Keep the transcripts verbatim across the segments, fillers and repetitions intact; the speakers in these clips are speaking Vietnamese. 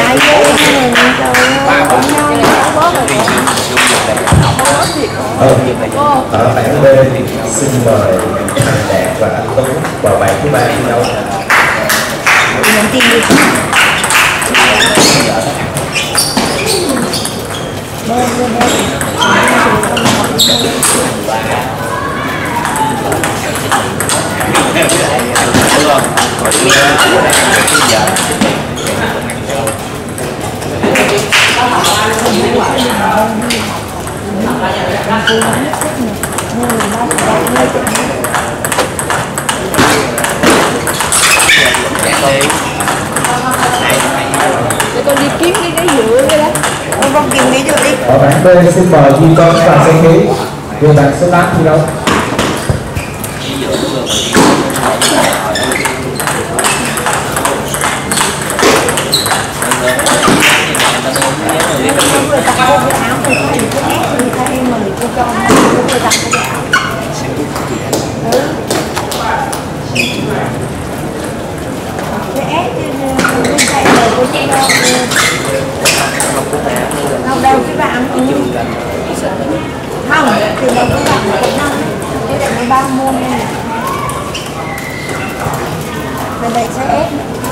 lại với em rồi cùng nhau ở bảng B xin mời anh Đạt và anh Tuấn vào bài thứ ba thi đấu. nhận tiền đi. Để con đi kiếm cái cái dựa cái đó. Con con kiếm cái dựa đi. Ở bảng B xin mời Duy Công và Xe Khí về bảng số tám thi đấu. Không đâu cái bạn không từ đầu các bạn một năm cái này mới ba môn này bên đây sẽ ép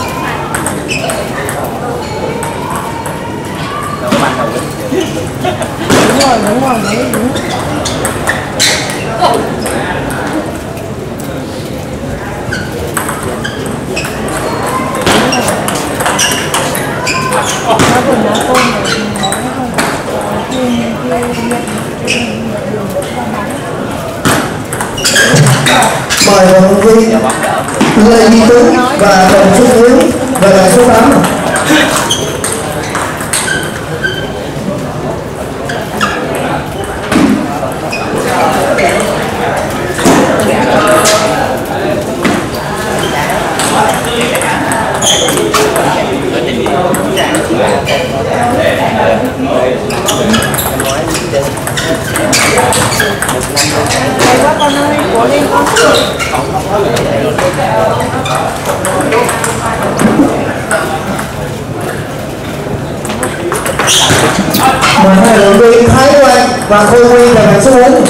đúng rồi đúng rồi đúng đúng nó còn nó tôm Mời Hồng Duy, Lê Duy Tuấn và Đồng Xuân Hiếu về bảng số tám. Hay quá con ơi, cố lên con. Mời hai đội viên Thái Quang và Khôi Nguyên về bảng số bốn.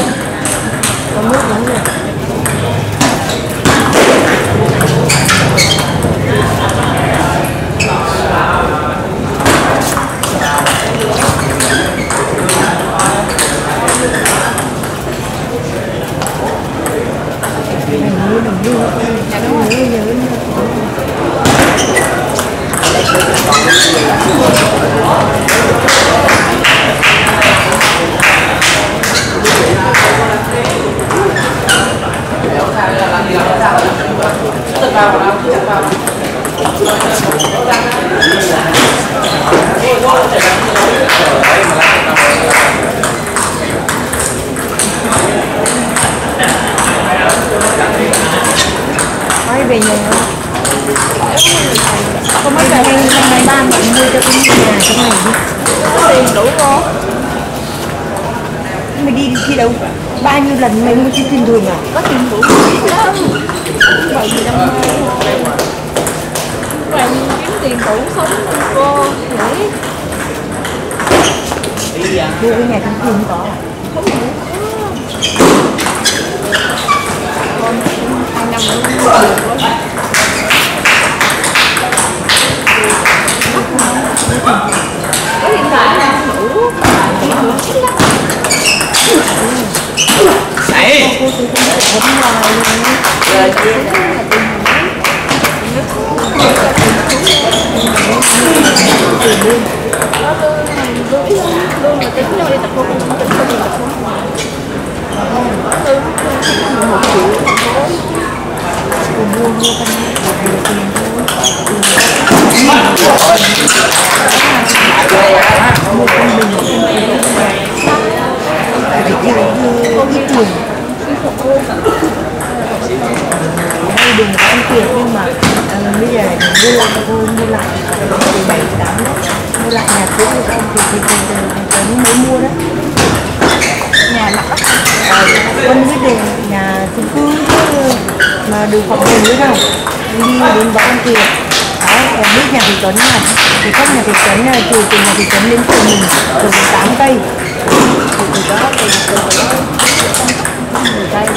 Nói về nhà không mấy là hay ngày ba bạn mua cho cái nhà trong này đi có tiền đủ không mày đi thi đâu bao nhiêu lần mày mua chiếc tiền thường à Có tiền đủ biết lắm. Vậy gì đâu. Bạn kiếm tiền đủ sống cô nghĩ. mua cái nhà trong tiền không có à Không đủ. Con hai năm nữa cũng được lắm. Có hiện tại là đủ. Đi đủ ít lắm. Này. cô tôi cũng không ngoài Rồi chị. Nó lương lương lương mà tính đâu đi tập huấn cũng tính không tập huấn lương một triệu cùng mua mua con này tiền thôi mua con mình thì có cái tiền hay đừng có ăn tiền nhưng mà à, bây giờ lại mua mua mua lại từ bảy tám mua lại nhà cũ của ông thì thì thì thì mới mua đấy nhà mặt đất con biết đường nhà chung cư mà đường phòng hình nữa đâu đi đến bảo ăn tiền đó Em biết nhà thị trấn này thì cách nhà thị trấn này từ từ nhà thị trấn đến từ mình từ tám cây, từ đó từ từ mười cây.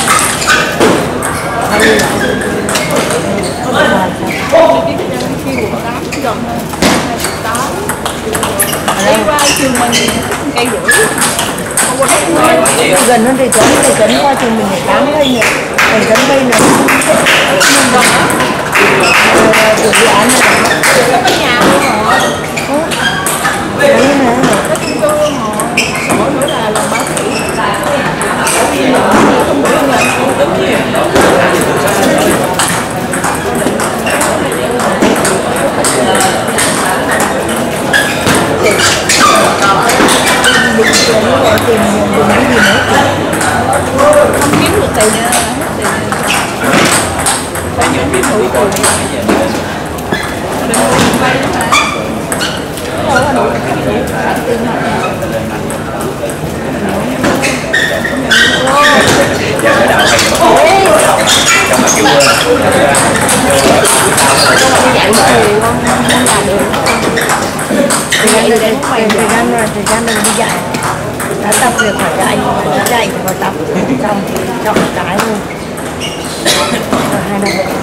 Đi qua trường mình cây rưỡi. Gần hơn thị trấn, thị trấn qua trường mình phải tám cây nữa, thị trấn cây nữa. Của dự án này Có cái nhà luôn họ. đấy nè. Có chung cư họ. Mỗi nữa là làm bác sĩ. Không được nhận không đúng nhiều. Định tiền nó lại tiền dùng cái gì nữa. Không kiếm được tiền nữa. Phải những cái mũi tiền. Đừng vay nữa hả? Đâu có đủ tiền học. Giờ ở đâu hay trong mà kêu quên Dạy người không không làm được. Thời gian này, thời gian rồi, thời gian mình đi dạy đã tập được phải dạy, đã dạy thì vào tập xong thì chọn cái thôi. Rồi hai năm nữa,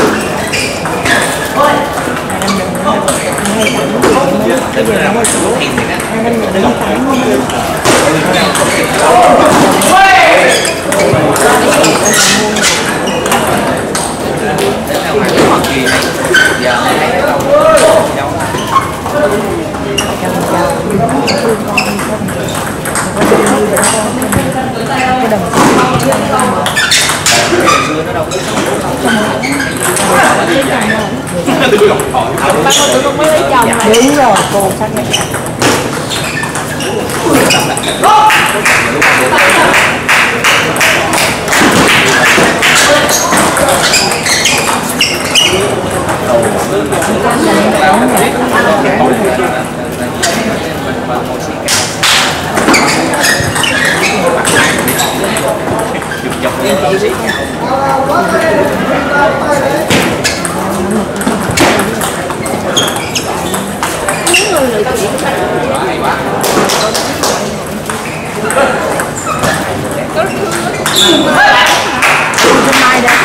hai năm nữa hai tám bây giờ nó hai năm nữa đi tám luôn. Ba con tụi con mới lấy chồng mà. Đúng rồi, cô xác nhận. Mai đó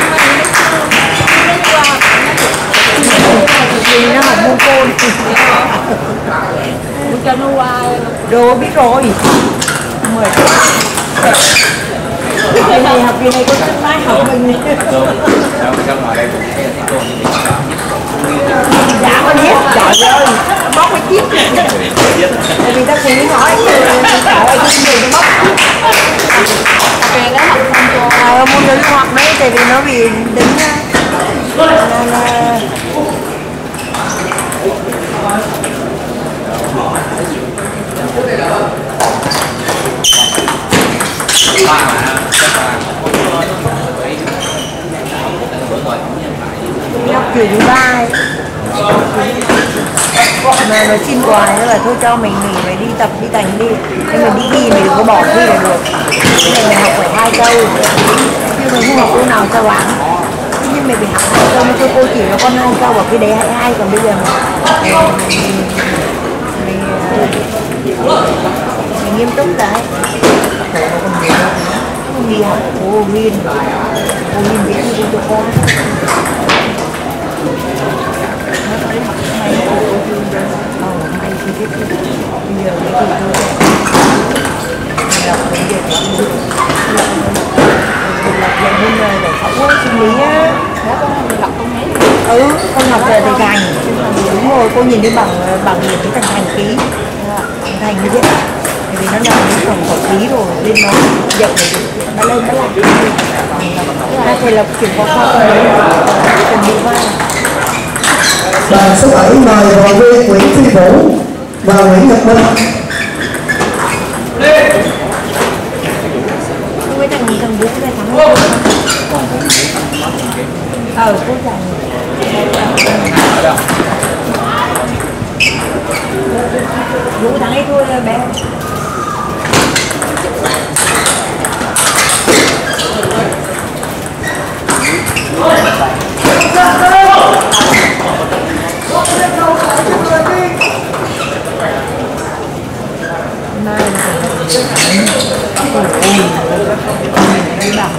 nó học môn côn Cho nó qua. đồ biết rồi mười cái này học kỳ này có tương lai học mình sao ngồi đây cũng thấy cô như vậy dạ con biết trời ơi bóc cái chiếc tại vì ta cũng nói trời ơi cái gì nó bóc Về đó học xong rồi. à, muốn đứng học đấy tại vì nó bị đứng là, là... nhóc kiểu thứ ba ấy. Mà nó xin hoài nó là thôi cho mình nghỉ phải đi tập đi thành đi nhưng mà đi thi mình đừng có bỏ thi là được cái này mày học phải hai câu chứ mình không học câu nào cho bạn nhưng mày phải học hai câu cho cô chỉ nó con hai câu bảo cái đấy hai hai còn bây giờ mình, mình, mình nghiêm túc đấy không đi học cô Nguyên cô Nguyên dễ đi cho con nó tới học cái này của cô Nguyên ờ hay thì biết bây giờ cái gì thôi đọc cái gì lập dần hơn rồi để phẫu sinh lý á Đó con đọc con mấy. ừ con học về thầy Thành đúng rồi cô nhìn thấy bằng bằng điểm cái thằng Thành ký thằng Thành như thế tại vì nó nằm cái phòng quản lý rồi lên nó dậy để nó lên nó làm hai thầy lập chuyển qua khoa con đấy chuẩn bị qua Đoàn số bảy mời hội viên Nguyễn Phi Vũ và Nguyễn Nhật Minh. với thằng thằng Vũ đây thắng ờ cô giành Vũ thắng ấy thôi bé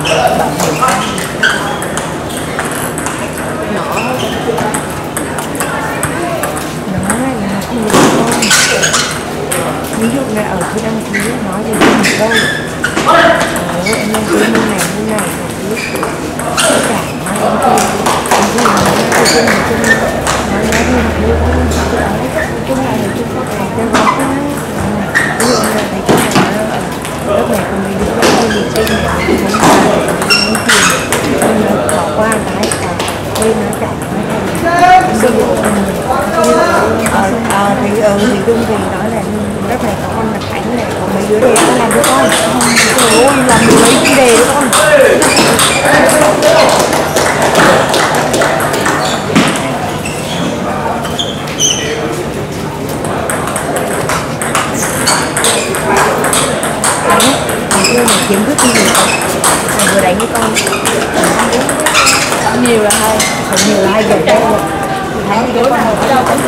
ví dụ như ở khi đăng ký nói thì không được đâu. Ồ, em đăng ký như này như này rồi cứ tất cả nói em chơi em vui nói nói chung nói chung nói nói như một đứa cũng cứ ở chung này là chung có thầy cho nó cái ví dụ như thầy cho thầy nó lớp này còn mấy đứa nó hơi bị chơi này cũng không phải muốn tiền nên nó bỏ qua cái và bên nó chạy nó sử dụng ờ ờ thì ừ thì chung thì nói là lớp này có con là Khánh này có mấy đứa đề con làm đứa con trời ơi làm mấy cái đề đứa con đánh mà kiếm thức gì vừa đánh với con nhiều là hay còn nhiều là hai giờ đây rồi thấy cái con đâu có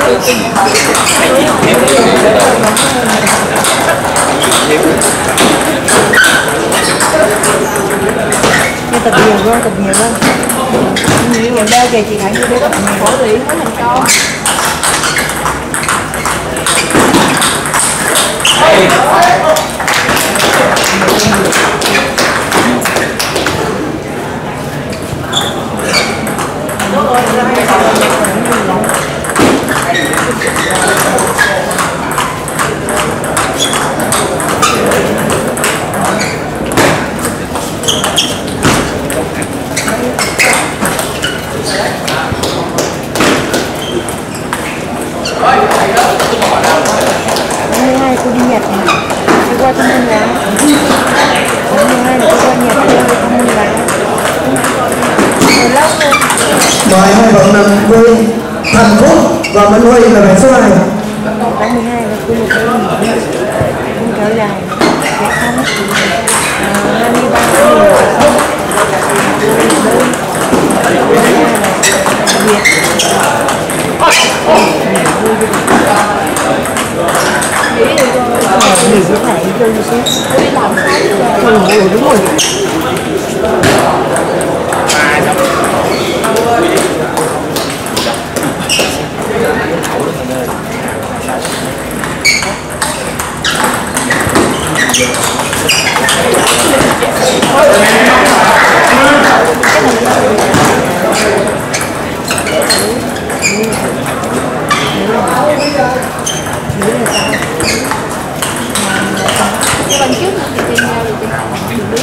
nhưng tập nhiều hơn tập nhiều hơn nhiều gần đây kìa chị thấy như đứa tập nhiều phổ lý mới thành công. cô đi Nhật này, đi qua Thông Minh Lá. Hôm nay là cô qua Nhật chơi Thông Minh Lá. Rồi lâu rồi. Mời hai bạn nằm quê Thành Phúc và Minh Huy là bạn số hai. Tháng mười hai là cô một cái nghỉ, không kéo dài, sẽ không. hai mươi ba tháng mười xong. Việt. Nghỉ với thầy chơi như thế. Đi làm cái Trời ơi, đúng rồi. cái bên trước thì trên nhau thì trên biết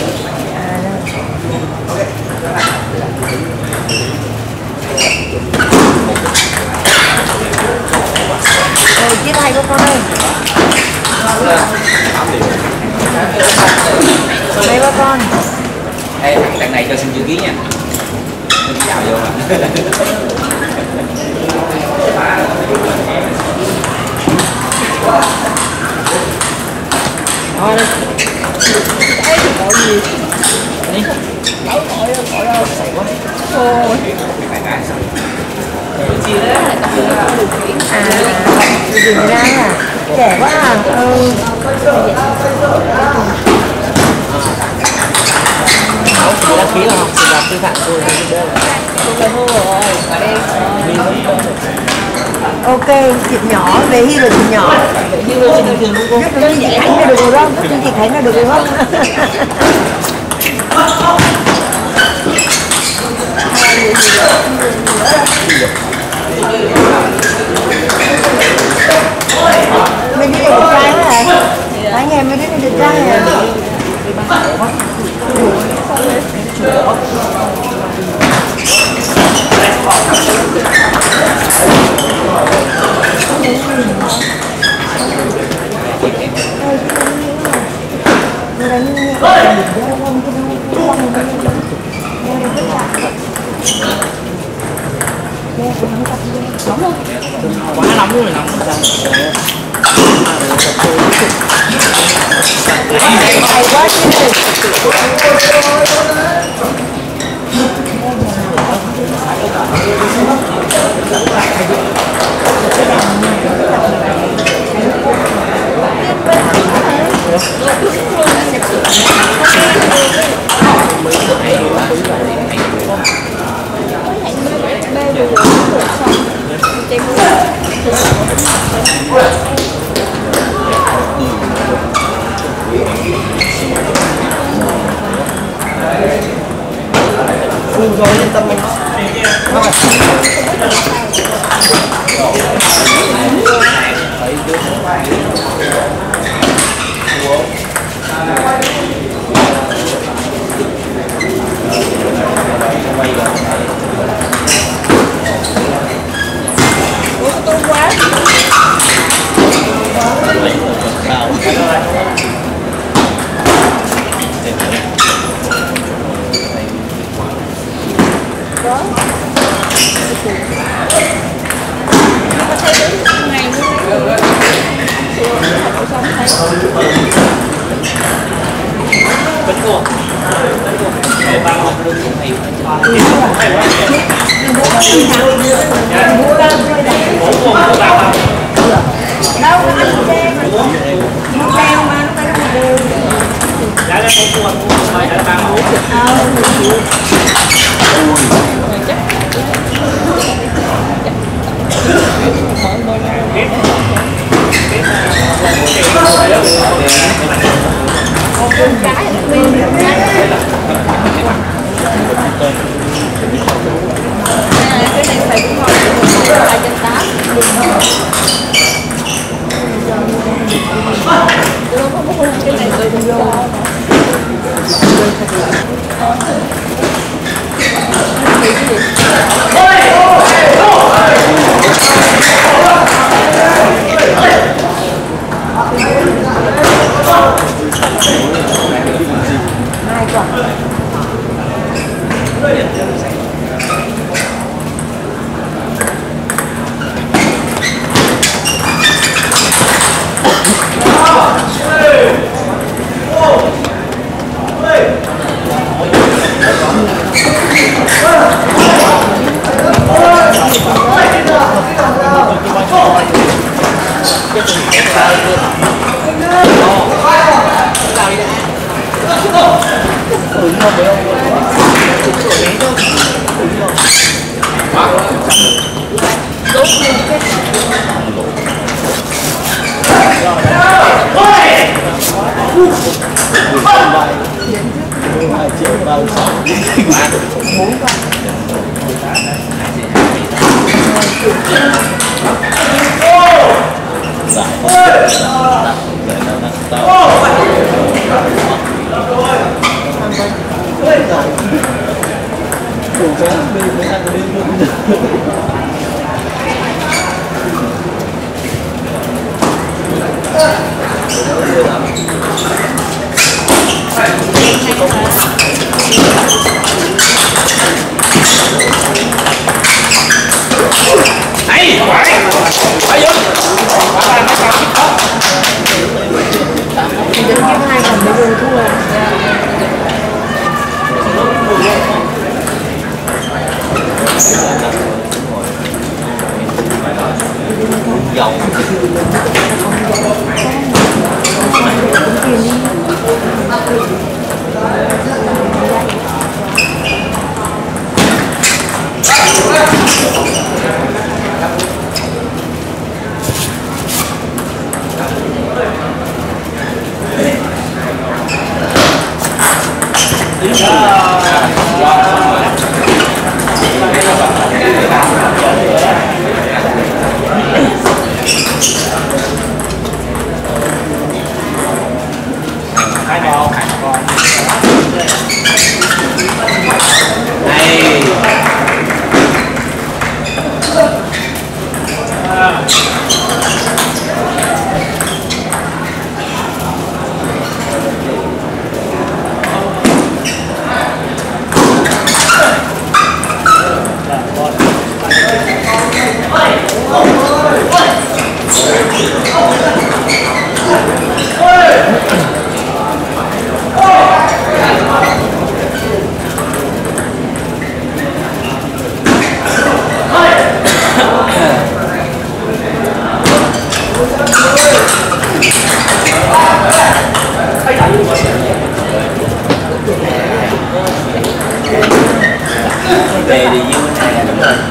Rồi chia tay của con ơi. Đây ba con. Ê, đằng này cho xin chữ ký nha. Mình chào vô mà. Thôi đây. đấy thì gọi gì đâu gọi gọi đâu xài quá thôi chiều đó là tập điều khiển À, điều khiển ra à? Trẻ quá à? Ừ. Chị đăng ký là học sinh sư phạm tôi là giúp đỡ. tôi là thua rồi và đây Ok, chị nhỏ, về hy là chị nhỏ. Như là chị thường đúng không? Giúp cho chị Khánh là được rồi không? Giúp cho chị Khánh là được rồi không? Mấy đứa này được trai quá hả? Mấy ngày mấy đứa này được trai hả? Quá nóng rồi, nóng rồi. Hay quá chứ. Mới Ừ, rồi yên tâm anh. Ủa tôi quá. Đó. Có thấy đứng ngày mới lấy được. Xong thấy. Bánh cua. Để ba học luôn cũng hay. Đâu có anh xem nó leo mà nó tay nó đều. Đã đã có mua mua thôi đã ba muốn. Ờ. Còn con cái nó nguyên cái này phải cũng ngồi hai trăm tám tôi không có mua cái này tôi không vô Hai quả. Này, phải. Phải vô. Đứng kiếm hai phần bây giờ thua. Dầu. Hai bò, hai bò. Này. Về đi dưới bên này đúng rồi.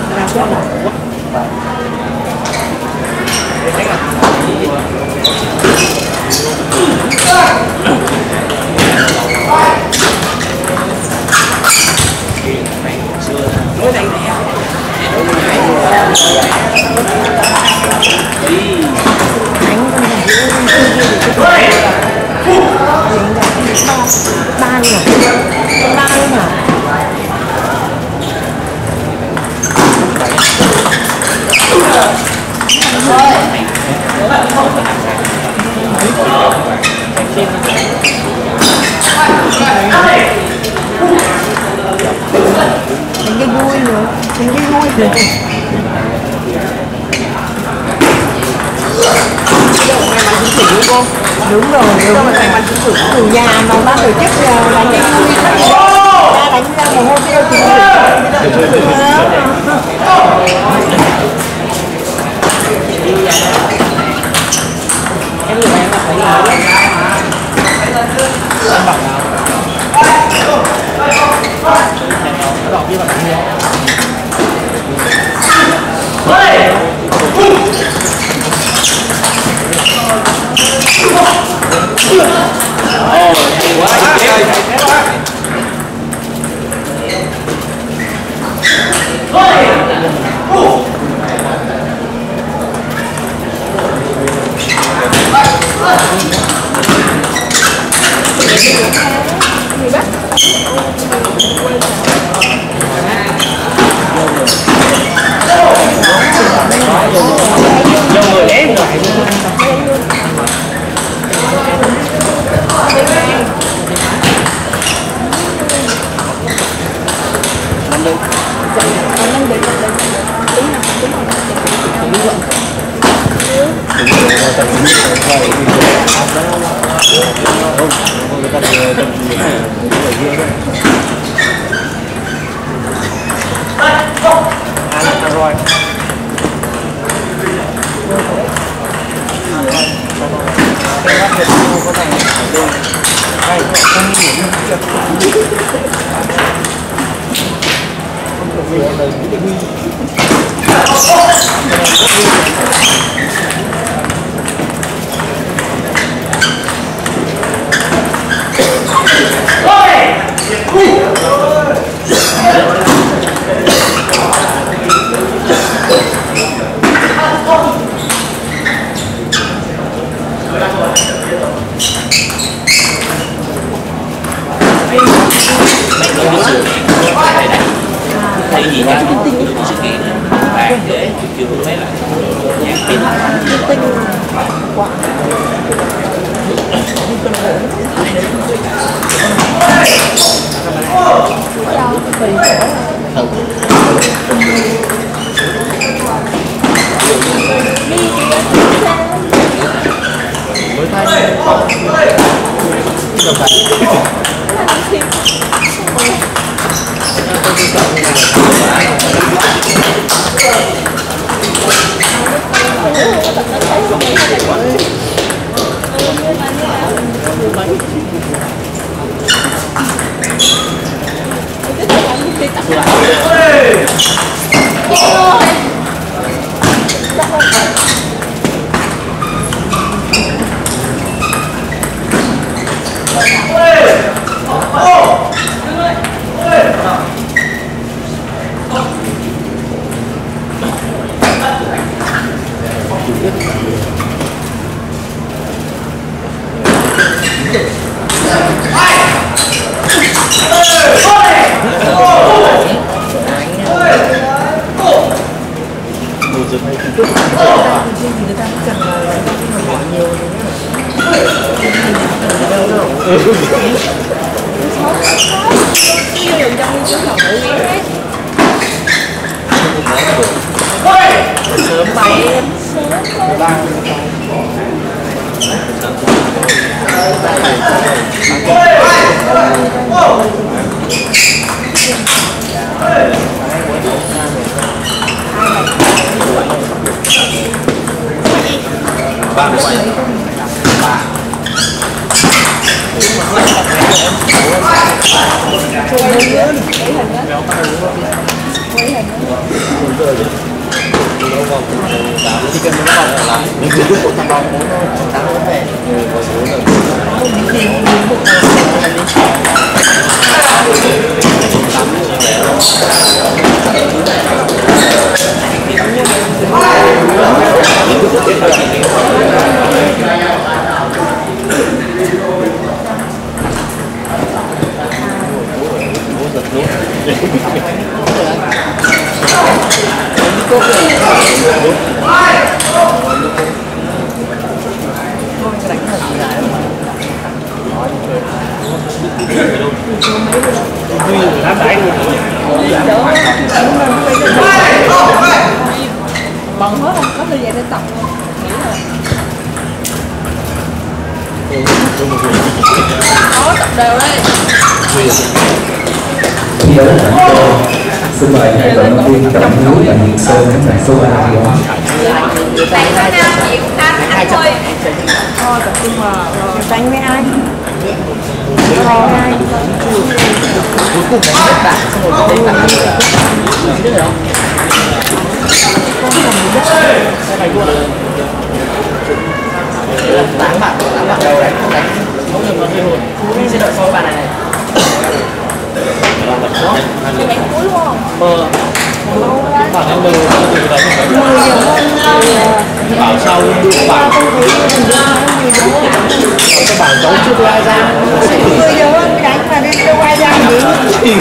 Mình cái vui nữa, mình cái vui nữa. Đúng rồi, đúng rồi. Từ nhà mà bác tổ chức là cái vui lắm. Ba đánh ra mồ hôi cái đâu thì em người em là phải làm em bảo nào nó đọc như là bạn nhé rồi thấy gì nha sự kiện bạn để chưa mấy lại nhạc tin tinh quá. sớm bay em ba mươi bảy chỉ cần một vòng là những cái của thằng bóng muốn thằng nó về đá đáy bận hết không có thời gian để tập khó tập đều đấy. Khi đó là cô xin mời hai vận động viên Trọng Hiếu và Hiền Sơn đến giải số ba đi không? Hai trăm. Thôi tập trung vào đánh với ai? Có ai? cuối cùng là nhất bạn xong rồi đến bạn biết rồi không? Xe này luôn tám bạn tám bạn đầu đánh không đánh mỗi người một hồn mình sẽ đợi sau bạn này này Thì đánh cuối đúng không? mờ khoảng em mờ từ đấy Mười giờ hơn bảo sau đủ bạn không thấy mình đi cái bảng giống chưa có ai ra mười giờ hơn đánh mà đến đâu ai ra gì?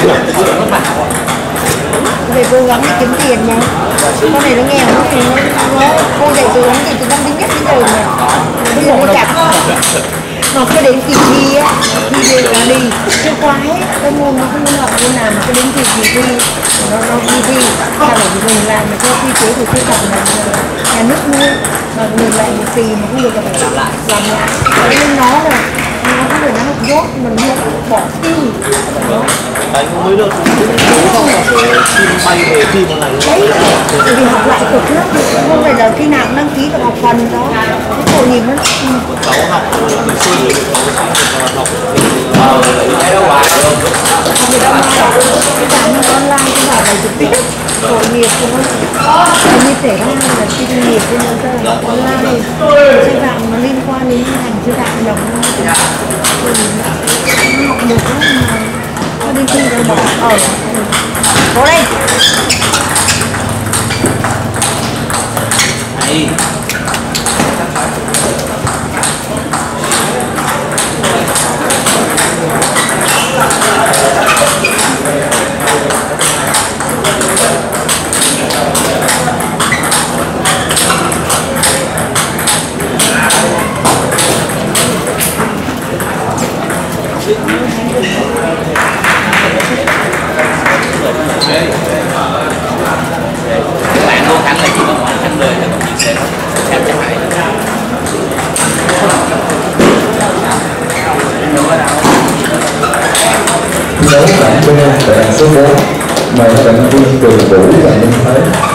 Về cố gắng để kiếm tiền mà. Con này nó nghèo nó thì nó cô dạy cố gắng thì từ năm thứ nhất đến giờ mà bây giờ nó chặt nó cứ đến kỳ thi á thi về là đi chưa quá hết cái môn nó không học môn nào mà cứ đến kỳ kỳ thi nó nó thi thi sao phải mình làm mà theo quy chế của sư phạm là nhà nước nuôi mà mình lại một kỳ mà không được là phải làm lại làm lại nên nó là nó không phải nó học dốt mình không bỏ thi đánh cũng mới được không là khi bay về khi một ngày đấy bởi vì học lại cực lắm không phải là khi nào cũng đăng ký được học phần đó cái tội nhìn nó cháu học hồi xưa thì cháu học cái đâu bài luôn người ta nói là cái dạng như online cái bảo này trực tiếp tội nghiệp của nó như thể ra là chuyên nghiệp cho nó là online sư phạm nó liên quan đến ngành sư phạm đồng nó học được lắm mà nó đi thi rồi bỏ ở có đây này các bạn vô thắng là chỉ có một thắng đời là một chiếc xe xem chắc phải Thi đấu bảng B tại bảng số bốn mời vận động viên Cường Vũ và Minh Thế.